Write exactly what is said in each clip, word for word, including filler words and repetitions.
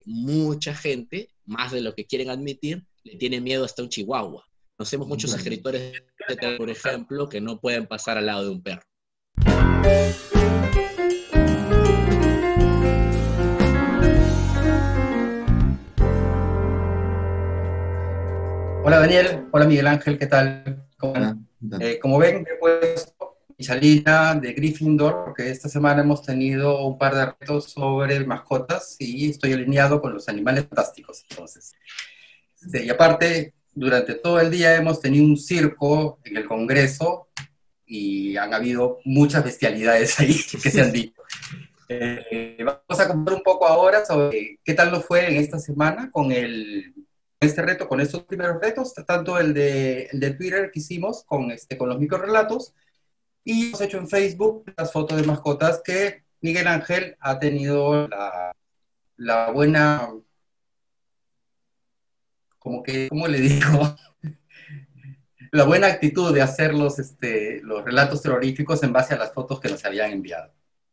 mucha gente, más de lo que quieren admitir, le tiene miedo hasta un chihuahua. Conocemos muchos escritores, por ejemplo, que no pueden pasar al lado de un perro. Hola Daniel, hola Miguel Ángel, ¿qué tal? ¿Cómo, ah, eh, como ven, he puesto mi salida de Gryffindor porque esta semana hemos tenido un par de retos sobre mascotas y estoy alineado con los animales fantásticos. Entonces, este, y aparte, durante todo el día hemos tenido un circo en el Congreso y han habido muchas bestialidades ahí que se han dicho. Eh, vamos a contar un poco ahora sobre qué tal nos fue en esta semana con el... este reto, con estos primeros retos, tanto el de, el de Twitter que hicimos con, este, con los microrelatos, y hemos hecho en Facebook las fotos de mascotas que Miguel Ángel ha tenido la, la buena, como que, ¿cómo le digo? La buena actitud de hacer los, este, los relatos terroríficos en base a las fotos que nos habían enviado.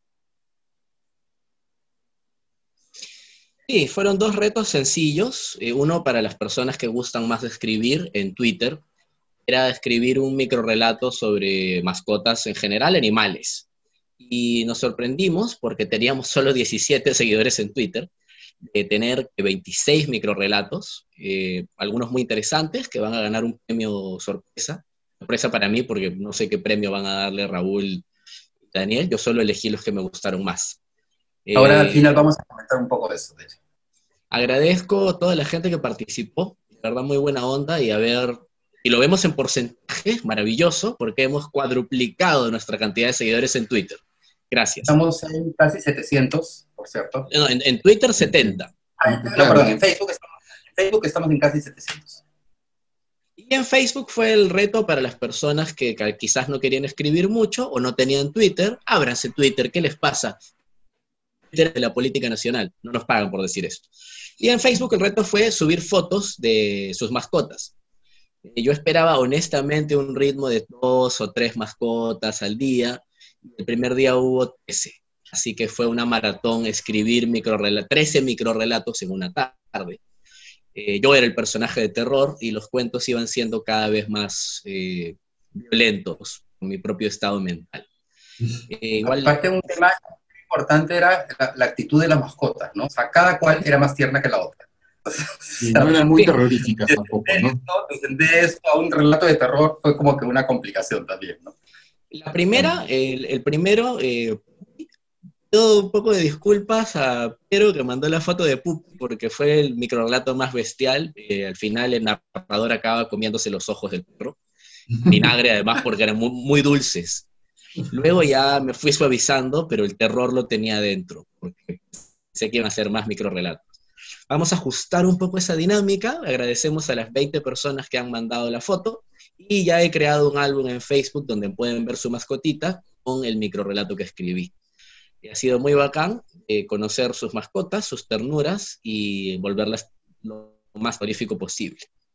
Sí, fueron dos retos sencillos. Eh, uno para las personas que gustan más de escribir en Twitter, era escribir un microrelato sobre mascotas en general, animales. Y nos sorprendimos porque teníamos solo diecisiete seguidores en Twitter, de tener veintiséis microrelatos, eh, algunos muy interesantes que van a ganar un premio sorpresa. Sorpresa para mí porque no sé qué premio van a darle Raúl y Daniel, yo solo elegí los que me gustaron más. Ahora Eh, al final vamos a comentar un poco de eso, de hecho. Agradezco a toda la gente que participó, de verdad muy buena onda, y a ver, y lo vemos en porcentaje, maravilloso, porque hemos cuadruplicado nuestra cantidad de seguidores en Twitter. Gracias. Estamos en casi setecientos, por cierto. No, en, en Twitter setenta. Ah, no, perdón, en Facebook, estamos, en Facebook estamos en casi setecientos. Y en Facebook fue el reto para las personas que, que quizás no querían escribir mucho o no tenían Twitter. Ábranse Twitter, ¿qué les pasa? Twitter de la política nacional, no nos pagan por decir eso. Y en Facebook el reto fue subir fotos de sus mascotas. Yo esperaba honestamente un ritmo de dos o tres mascotas al día. El primer día hubo trece, así que fue una maratón escribir microrelatos, trece microrelatos en una tarde. Eh, yo era el personaje de terror y los cuentos iban siendo cada vez más eh, violentos con mi propio estado mental. Eh, igual... Aparte, un tema importante era la, la actitud de las mascotas, ¿no? O sea, cada cual era más tierna que la otra. Y no eran muy terroríficas tampoco, ¿no? De eso a un relato de terror fue como que una complicación también, ¿no? La primera, el, el primero, eh, pido un poco de disculpas a Piero que mandó la foto de Pupi, porque fue el microrelato más bestial. Eh, al final el narrador acaba comiéndose los ojos del perro. Vinagre además porque eran muy, muy dulces. Luego ya me fui suavizando, pero el terror lo tenía adentro, porque sé que iban a hacer más microrelatos. Vamos a ajustar un poco esa dinámica. Agradecemos a las veinte personas que han mandado la foto y ya he creado un álbum en Facebook donde pueden ver su mascotita con el microrelato que escribí. Y ha sido muy bacán eh, conocer sus mascotas, sus ternuras y volverlas lo más terrorífico posible.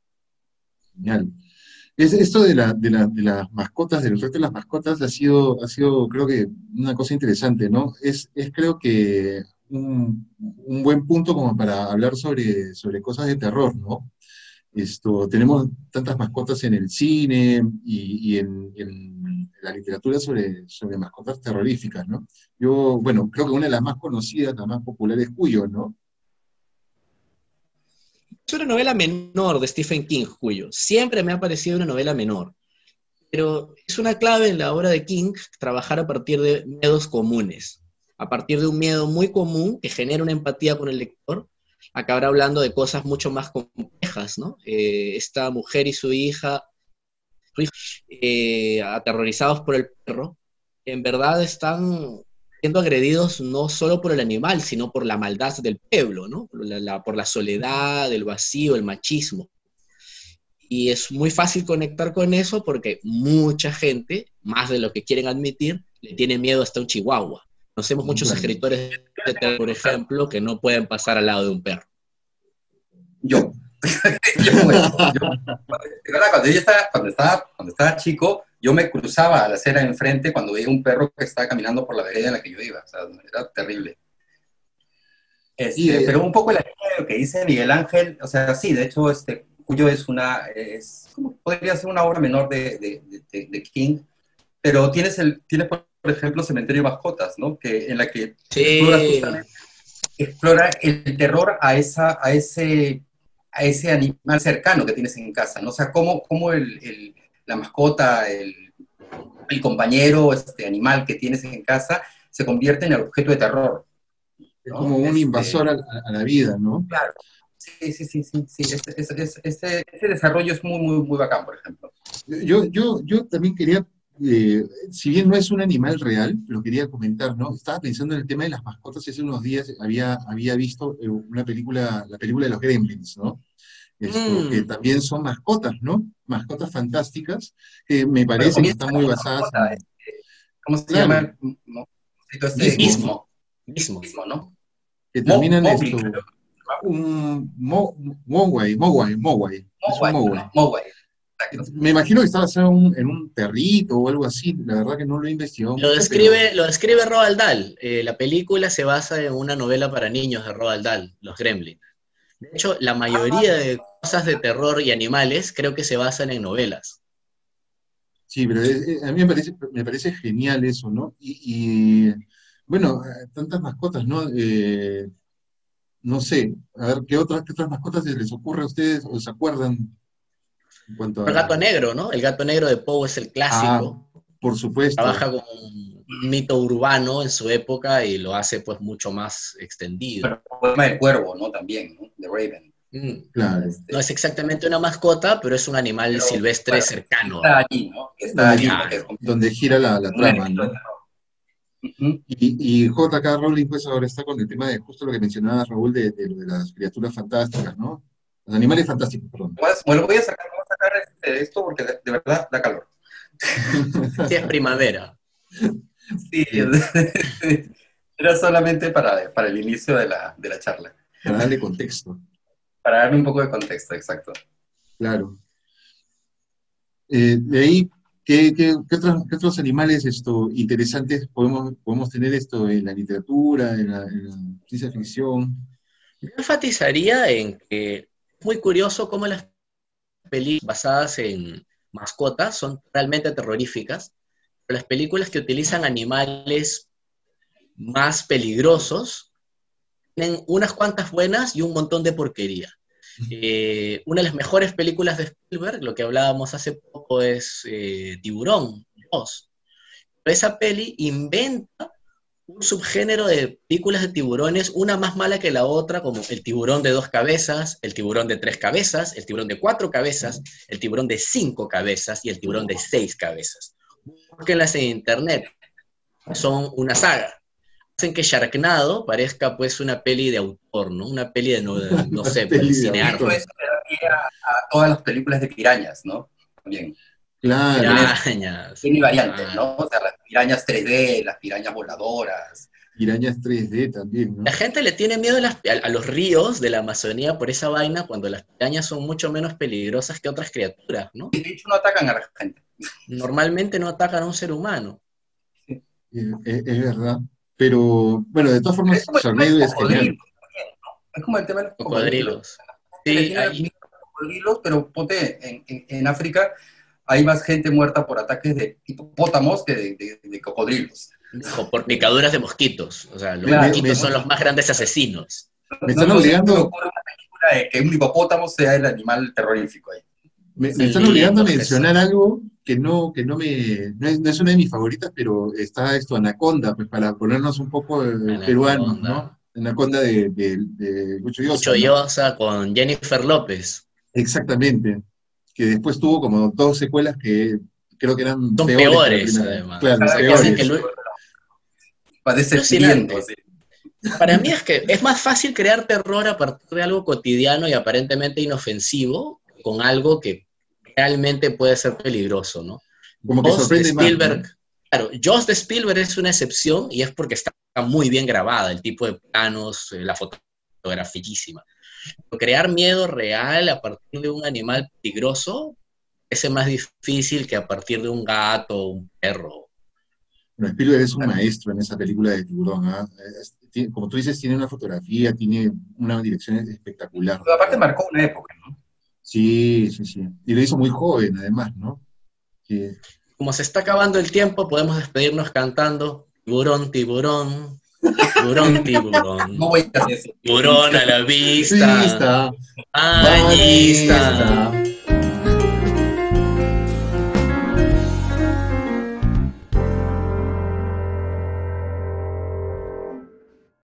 Genial. Es, esto de, la, de, la, de las mascotas, del reto de las mascotas ha sido, ha sido creo que una cosa interesante, ¿no? Es, es creo que un, un buen punto como para hablar sobre, sobre cosas de terror, ¿no? Esto, tenemos tantas mascotas en el cine y, y en, en la literatura sobre, sobre mascotas terroríficas, ¿no? Yo, bueno, creo que una de las más conocidas, la más popular es Cuyo, ¿no? Es una novela menor de Stephen King, Cuyo. Siempre me ha parecido una novela menor. Pero es una clave en la obra de King trabajar a partir de miedos comunes. A partir de un miedo muy común que genera una empatía con el lector, acabará hablando de cosas mucho más complejas, ¿no? Eh, esta mujer y su hija, su hija eh, aterrorizados por el perro, en verdad están siendo agredidos no solo por el animal, sino por la maldad del pueblo, ¿no? Por la, la, por la soledad, el vacío, el machismo. Y es muy fácil conectar con eso porque mucha gente, más de lo que quieren admitir, le tiene miedo hasta un chihuahua. Conocemos muchos bueno. escritores, de terror, por ejemplo, que no pueden pasar al lado de un perro. Yo. yo, yo ¿verdad? Cuando, yo estaba, cuando, estaba, cuando estaba chico, yo me cruzaba a la acera enfrente cuando veía un perro que estaba caminando por la vereda en la que yo iba. O sea, era terrible. Este, Y, eh, pero un poco la línea de lo que dice Miguel Ángel, o sea, sí, de hecho, este, Cuyo es una, es, como podría ser una obra menor de, de, de, de King, pero tienes, el, tienes, por ejemplo, Cementerio de Mascotas, ¿no? Que, en la que explora Sí, justamente, explora el terror a, esa, a, ese, a ese animal cercano que tienes en casa, ¿no? O sea, cómo, cómo el, el, la mascota, el, el compañero este, animal que tienes en casa se convierte en el objeto de terror, es ¿no? como un Este, invasor a, a la vida, ¿no? claro. Sí, sí, sí, sí, sí. Ese, ese, ese, ese- ese desarrollo es muy, muy, muy bacán, por ejemplo. Yo, yo, yo también quería, eh, si bien no es un animal real, lo quería comentar, ¿no? Estaba pensando en el tema de las mascotas y hace unos días había, había visto eh, una película, la película de los Gremlins, ¿no? Esto, que mm, también son mascotas, ¿no? Mascotas fantásticas, que me Pero parece que comienza están con muy una basadas mascota, en, este, ¿cómo se llama claro, el monstruito este? Gizmo, Gizmo. mismo. Gizmo, ¿no? que Mo, terminan Mowgli, creo. esto, un mo, Mogwai, Mogwai, Mogwai, es un Mowgli, Mogwai. ¿no? Mowgli, exacto. Me imagino que está basado en un, en un perrito o algo así, la verdad que no lo he investigado Lo mucho, pero describe, lo describe Roald Dahl. Eh, la película se basa en una novela para niños de Roald Dahl, Los Gremlins. De hecho, la mayoría de cosas de terror y animales creo que se basan en novelas. sí, pero es- es- a mí me parece, me parece genial eso, ¿no? Y, y, bueno, eh, tantas mascotas, ¿no? Eh, no sé, a ver, ¿qué otras, qué otras mascotas se les ocurre a ustedes o se acuerdan en cuanto El gato a... negro, ¿no? El gato negro de Poe es el Ah, clásico. por supuesto, Trabaja con un mito urbano en su época y lo hace pues mucho más extendido. Pero el poema del cuervo, ¿no? También, ¿no? De Raven. Mm. claro. No Este, es exactamente una mascota, pero es un animal pero, silvestre bueno, cercano. está allí, ¿no? Está Donde, allí gi- porque es Claro. como donde gira la, la un trama, elemento de ¿no? terror. Ujú. Y, y J K. Rowling, pues ahora está con el tema de justo lo que mencionaba Raúl de, de lo de las criaturas fantásticas, ¿no? Los animales fantásticos, perdón. Pues, bueno, voy a sacar, voy a sacar este- esto porque de, de verdad da calor. Sí, es primavera. Sí, Bien, era solamente para, para el inicio de la, de la charla, para darle contexto, para darle un poco de contexto, exacto. claro. Eh, de ahí, ¿qué, qué- qué otros, qué otros animales esto, interesantes podemos, podemos tener esto en la literatura, en la, en la ciencia ficción? Yo enfatizaría en que es muy curioso cómo las películas basadas en mascotas son realmente terroríficas, pero las películas que utilizan animales más peligrosos tienen unas cuantas buenas y un montón de porquería. Eh, una de las mejores películas de Spielberg, lo que hablábamos hace poco, es eh, Tiburón dos. Esa peli inventa un subgénero de películas de tiburones, una más mala que la otra, como el tiburón de dos cabezas, el tiburón de tres cabezas, el tiburón de cuatro cabezas, el tiburón de cinco cabezas y el tiburón de seis cabezas. Búsquenlas en internet, son una saga. Hacen que Sharknado parezca pues una peli de autor, ¿no? Una peli de, no, de, no sé, pues de Peli de Eso, autor. cinearte. eso le da pie a, a todas las películas de pirañas, ¿no? También, que Claro, tiene, Pirañas. tiene variantes, Ah. ¿no? O sea, las pirañas tres D, las pirañas voladoras. pirañas tres D también, La ¿no? gente le tiene miedo a, las- a- a los ríos de la Amazonía por esa vaina cuando las pirañas son mucho menos peligrosas que otras criaturas, ¿no? Y de hecho no atacan a la gente. Normalmente no atacan a un ser humano. Sí. Eh, Es, es verdad. Pero, bueno, de todas Es formas, como el tema de Sharknado los es genial. cocodrilos también, ¿no? Es como el tema de los cocodrilos. Cocodrilos. La gente le Sí, tiene hay, miedo a los cocodrilos, pero ponte, en, en, en África hay más gente muerta por ataques de hipopótamos que de, de, de cocodrilos. dijo, por picaduras de mosquitos. O sea, los Me, me- Claro, me- mosquitos son los más grandes asesinos. me no, están no se me obligando, ocurre una película de que un hipopótamo sea el animal terrorífico ahí. me, me Son están obligando a lindos que mencionar son. algo que no, que no me, no es, no es una de mis favoritas, pero está esto, Anaconda, pues para ponernos un poco eh, peruanos, Anaconda. ¿no? Anaconda de, de, de Lucho Llosa, Mucho ¿no? Llosa con Jennifer López. Exactamente. Que después tuvo como dos secuelas que creo que eran Son peores que la peores, primera. además. O Claro, sea, que hacen que peores. Lu- Padece viento, alucinante. sí. Para mí es que es más fácil crear terror a partir de algo cotidiano y aparentemente inofensivo con algo que realmente puede ser peligroso, ¿no? Como que Jaws de sorprende más, ¿no? Spielberg, claro, Jaws de Spielberg es una excepción y es porque está muy bien grabada, el tipo de planos, eh, la fotografía finísima. Pero crear miedo real a partir de un animal peligroso es más difícil que a partir de un gato o un perro. Bueno, Spielberg es un maestro en esa película de Tiburón, ¿ah? Es- tiene- como tú dices, tiene una fotografía, tiene una dirección espectacular. Pero aparte marcó una época, ¿no? Sí, sí, sí. Y lo hizo muy joven, además, ¿no? Sí. Como se está acabando el tiempo, podemos despedirnos cantando tiburón, tiburón, tiburón, tiburón, No voy a hacer eso. tiburón a la Sí, vista, está. bañista. Bañista.